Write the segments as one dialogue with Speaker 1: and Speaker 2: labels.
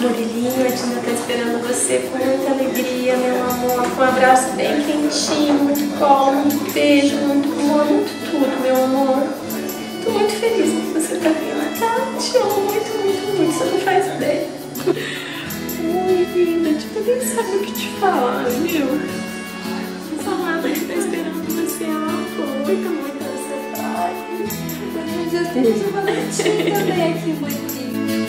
Speaker 1: Murilinho, a Dina tá esperando você com muita alegria, meu amor. Com um abraço bem quentinho, muito colo, muito beijo, muito amor, muito tudo, meu amor. Tô muito feliz que você tá vindo, tá? Te amo muito, muito, muito. Você não faz ideia. Oi, vida, tipo, nem sabe o que te falar, viu? Essa amada que tá esperando você, ela foi, tá muito ansiedade.
Speaker 2: Já tem uma leitinha também aqui, bonitinho.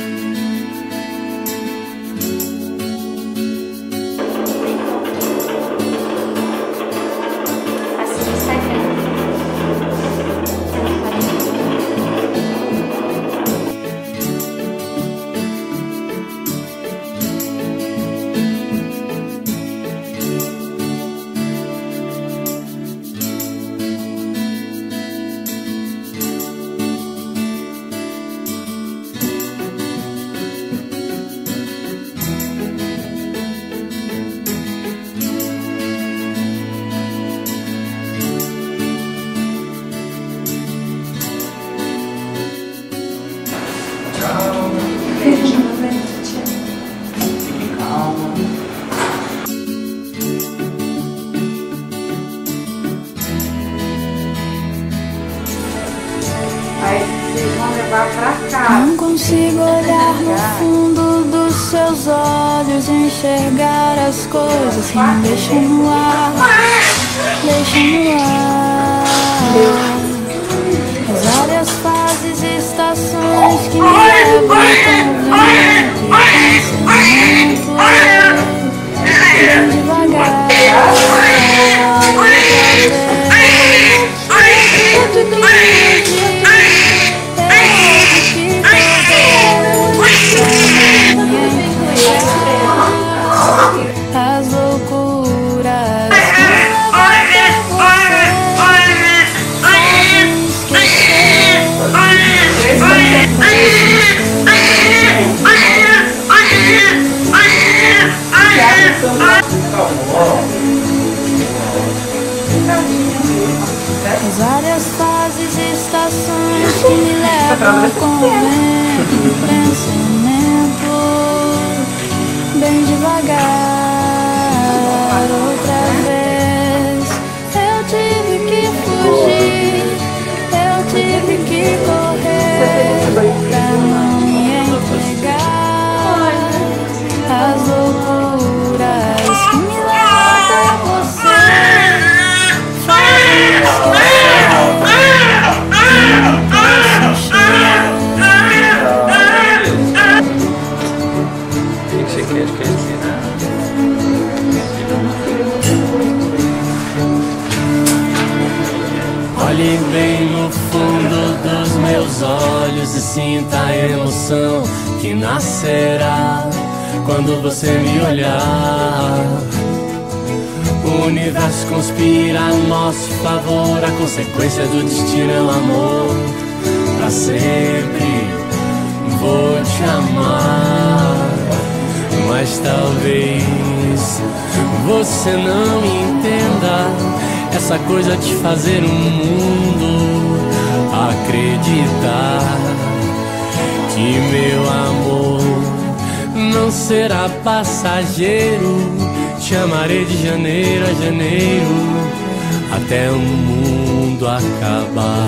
Speaker 3: Não consigo olhar no fundo dos seus olhos, enxergar as coisas que me deixam no ar, deixam no ar. As várias fases e estações que me levam com vento e pensamento, bem devagar. As loucuras as várias fases e estações que me levam com vento e pensamento, bem devagar. Outra vez eu tive que fugir, eu tive que correr pra não me entregar às loucuras que me levam a você. Faz
Speaker 4: Olhe bem no fundo dos meus olhos e sinta a emoção que nascerá quando você me olhar. O universo conspira a nosso favor, a consequência do destino é o amor. Pra sempre vou te amar, mas talvez você não entenda essa coisa de fazer um mundo acreditar que meu amor não será passageiro. Te amarei de janeiro a janeiro até o mundo acabar.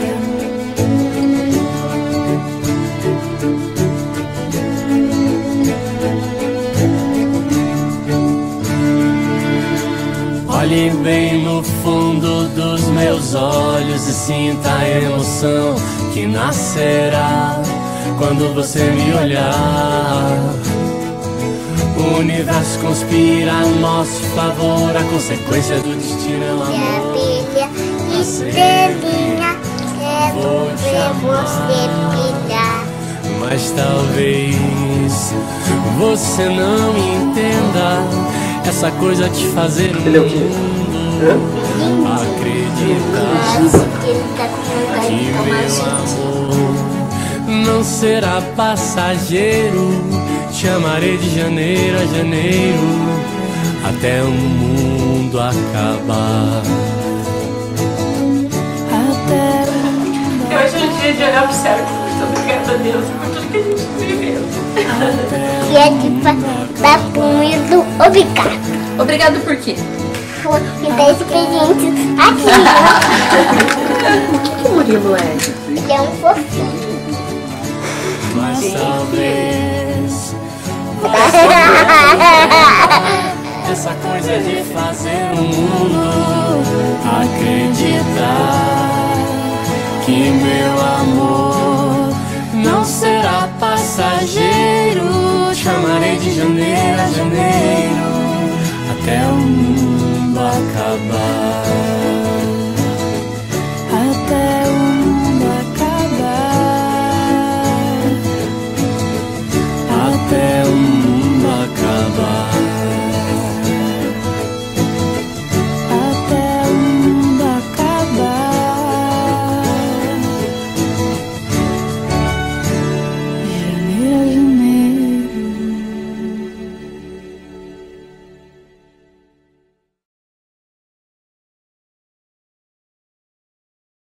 Speaker 4: Olhe bem no fundo dos meus olhos e sinta a emoção que nascerá quando você me olhar. O universo conspira a nosso favor, a consequência do destino é o amor.
Speaker 5: Minha filha, estrelinha, quero ver você brilhar.
Speaker 4: Mas talvez você não entenda essa coisa de fazer um mundo acreditar que meu amor não será passageiro. Te amarei de janeiro a janeiro até o mundo acabar.
Speaker 1: Hoje é o dia de olhar pro céu. Muito obrigada a Deus por tudo que a gente viveu.
Speaker 5: E é de dar comido. Obrigado.
Speaker 1: Obrigado por quê?
Speaker 5: Por me dar experiência aqui.
Speaker 1: O que o Murilo é?
Speaker 5: Ele é um fofinho.
Speaker 4: Mas talvez essa coisa de fazer o mundo acreditar que meu amor não será passageiro. Chamarei de janeiro a janeiro até o mundo acabar.